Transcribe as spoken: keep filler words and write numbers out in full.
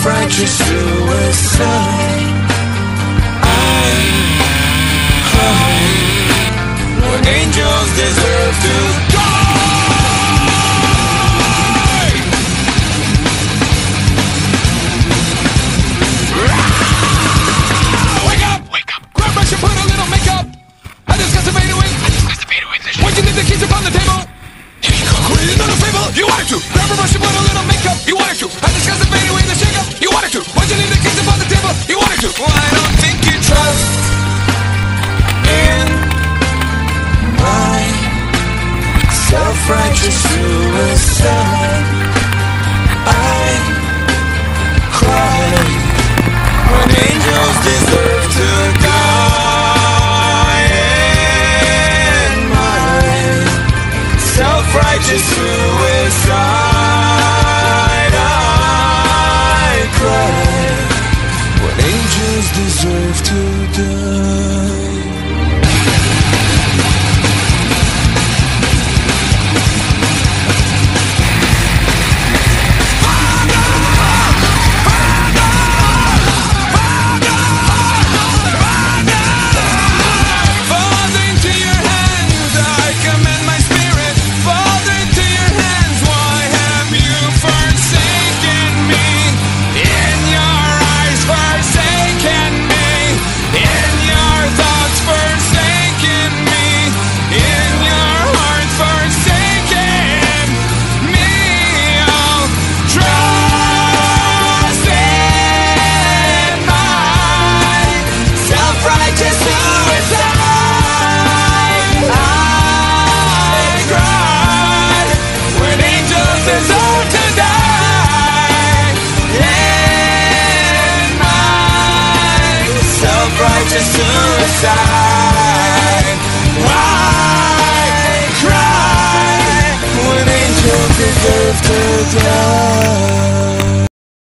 self-righteous suicide. I cry when angels deserve to die. Wake up! Wake up! Grab brush and put a little makeup. I discussed the fade away. I discussed the fade away. Why'd you leave the keys upon the table? Here you go. Quit another fable. You wanted to. Grab a brush and put a little makeup. You wanted to. I discussed the fade away, the shake up. You wanted to. Why'd you leave the keys upon the table? You wanted to. Well, I don't think you trust in my self-righteous suicide. I cry when angels deserve to die. In my self-righteous suicide, I cry when angels deserve to die. Suicide. Why cry when angels deserve to die?